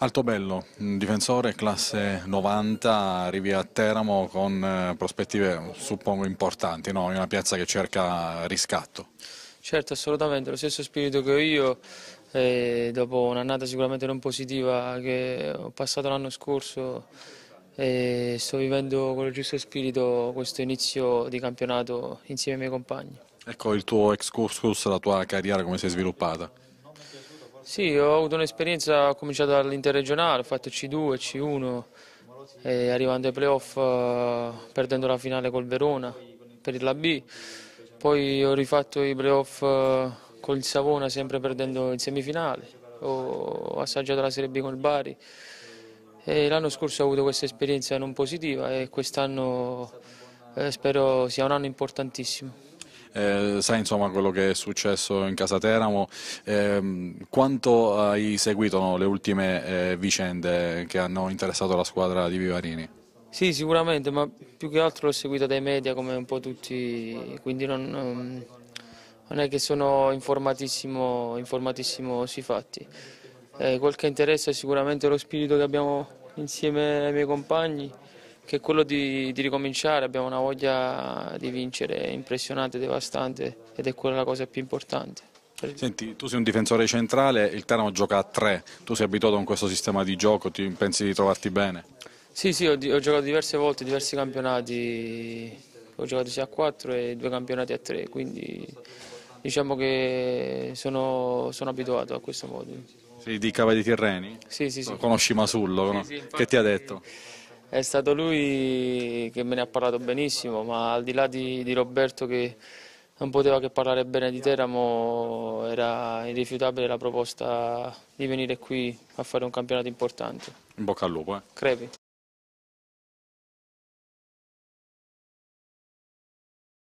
Altobello, un difensore classe 90, arrivi a Teramo con prospettive suppongo importanti, no? In una piazza che cerca riscatto. Certo, assolutamente, lo stesso spirito che ho io, dopo un'annata sicuramente non positiva che ho passato l'anno scorso, sto vivendo con il giusto spirito questo inizio di campionato insieme ai miei compagni. Ecco il tuo excursus, la tua carriera come si è sviluppata. Sì, ho avuto un'esperienza, ho cominciato dall'interregionale, ho fatto C2, C1, arrivando ai playoff perdendo la finale col Verona per la B, poi ho rifatto i playoff con il Savona sempre perdendo in semifinale, ho assaggiato la Serie B con il Bari e l'anno scorso ho avuto questa esperienza non positiva e quest'anno spero sia un anno importantissimo. Sai insomma quello che è successo in casa Teramo, quanto hai seguito, no, le ultime vicende che hanno interessato la squadra di Vivarini? Sì, sicuramente, ma più che altro l'ho seguita dai media come un po' tutti, quindi non è che sono informatissimo sui fatti. Quel che interessa è sicuramente lo spirito che abbiamo insieme ai miei compagni, che è quello di ricominciare, abbiamo una voglia di vincere impressionante, devastante ed è quella la cosa più importante. Senti, tu sei un difensore centrale, il Teramo gioca a 3, tu sei abituato con questo sistema di gioco, pensi di trovarti bene? Sì, sì, ho giocato diverse volte, diversi campionati, ho giocato sia a 4 e 2 campionati a 3, quindi diciamo che sono abituato a questo modo. Sei di Cava di Tirreni? Sì, sì, sì. Conosci Masullo, Sì, no? sì, Che ti infatti ha detto? è stato lui che me ne ha parlato benissimo, ma al di là di Roberto che non poteva che parlare bene di Teramo, era irrifiutabile la proposta di venire qui a fare un campionato importante. In bocca al lupo, eh? Crepi.